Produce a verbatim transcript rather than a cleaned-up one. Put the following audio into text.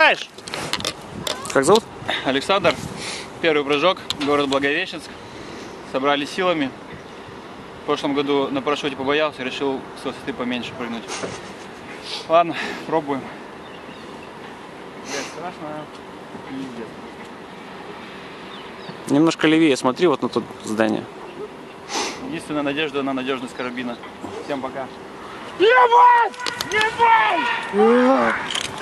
играешь? Как зовут? Александр. Первый прыжок. Город Благовещенск. Собрались силами. В прошлом году на парашюте побоялся, решил с высоты поменьше прыгнуть. Ладно, пробуем. Блядь, страшно. Пиздец. Немножко левее смотри, вот на то здание. Единственная надежда на надежность карабина. Всем пока. Ебать! Ебать!